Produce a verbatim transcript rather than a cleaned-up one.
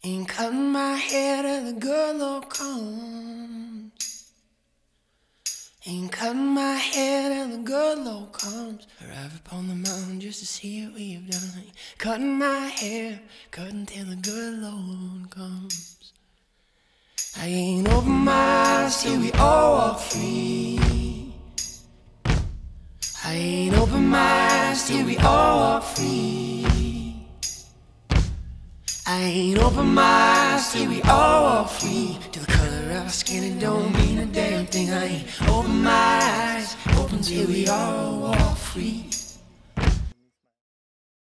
Ain't cutting my hair till the good Lord comes. Ain't cutting my hair till the good Lord comes. Arrive upon the mountain just to see what we've done. Ain't cutting my hair, cutting till the good Lord comes. I ain't open my eyes till we all walk free. I ain't open my eyes till we all walk free. I ain't open my eyes till we all walk free. To the color of our skin, it don't mean a damn thing. I ain't open my eyes, open till we all walk free.